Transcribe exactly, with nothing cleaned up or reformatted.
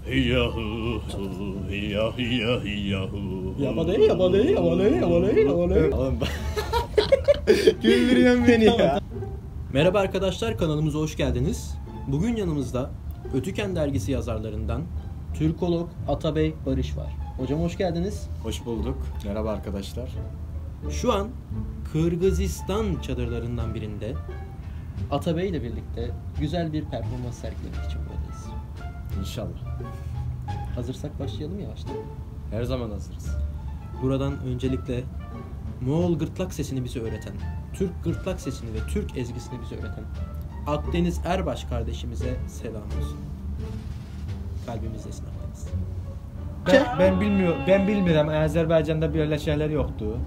Hiyahu, hiya hiya hiyahu. Yabane yabane yabane yabane yabane. Oğlum güldürüyorsun beni ya. Merhaba arkadaşlar, kanalımıza hoş geldiniz. Bugün yanımızda Ötüken Dergisi yazarlarından Türkolog Atabey Barış var. Hocam hoş geldiniz. Hoş bulduk. Merhaba arkadaşlar. Şu an Kırgızistan çadırlarından birinde Atabey ile birlikte güzel bir performans sergilemek için buradayız. İnşallah. Hazırsak başlayalım yavaştan. Her zaman hazırız. Buradan öncelikle Moğol gırtlak sesini bize öğreten, Türk gırtlak sesini ve Türk ezgisini bize öğreten Akdeniz Erbaş kardeşimize selam olsun. Kalbimizdesin Akdeniz. Ben, ben bilmiyorum. Ben bilmiyorum. Azerbaycan'da böyle şeyler yoktu.